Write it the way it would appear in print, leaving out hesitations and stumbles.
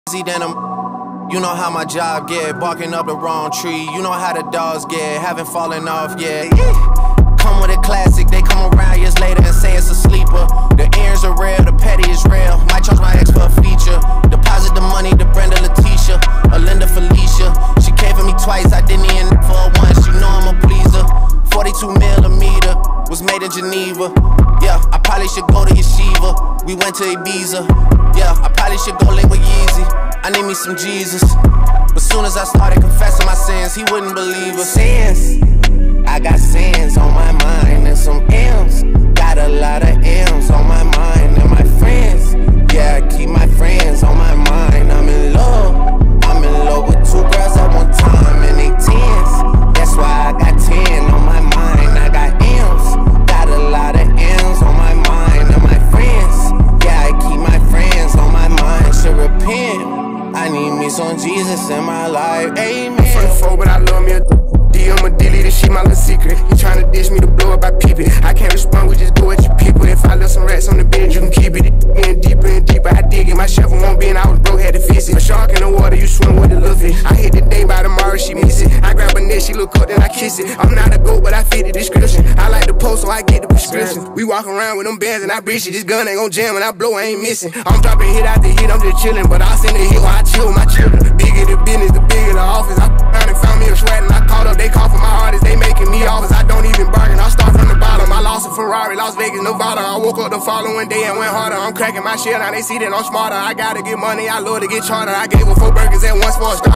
easy than them. You know how my job get, barking up the wrong tree. You know how the dogs get, haven't fallen off yet. Come with a classic, they come around years later and say it's a sleeper. The earrings are real, the petty is real. Might charge my ex for a feature. Deposit the money to Brenda Leticia, or Linda Felicia. She came for me twice, I didn't even for her once. You know I'm a pleaser. 42 millimeter, was made in Geneva. Yeah, I probably should go to Yeshiva. We went to Ibiza. Yeah, I probably should go link with Yeezy. I need me some Jesus. But soon as I started confessing my sins, he wouldn't believe us. Sins, I got sins on my mind and some M's. Got a lot of M's on my mind and my friends. Yeah, I keep my friends on my mind. I'm in love with two girls at one time and they tens. That's why I got 10 on my mind. I got M's, got a lot of M's on my mind and my friends. Yeah, I keep my friends on my mind. Should repent. I need me some Jesus in my life. Amen. I'm from the four, but I love me a I'm a delete this shit, my little secret. He tryna dish me to blow up, I peep it. I can't respond, we just go at your people. If I left some rats on the bench, you can keep it. Getting deeper and deeper, I dig it. My shovel won't be, and I was broke, had to fix it. A shark in the water, you swim with the little fish. I hit the day by tomorrow, she miss it. I grab her neck, she look up, then I kiss it. I'm not a goat, but I fit the description. I like the post, so I get the prescription. We walk around with them bands and I breach it. This gun ain't gon' jam, and I blow, I ain't missing. I'm dropping hit after hit, I'm just chillin'. But I send a hit while I chill with my children. Bigger the business, the bigger the office. I found and found me a sweat, and I caught up, they call for my artist. They making me offers, I don't even bargain. I start from the bottom. I lost a Ferrari, Las Vegas, Nevada. I woke up the following day and went harder. I'm cracking my shit, now they see that I'm smarter. I gotta get money, I love to get charter. I gave her 4 burgers at once for a start.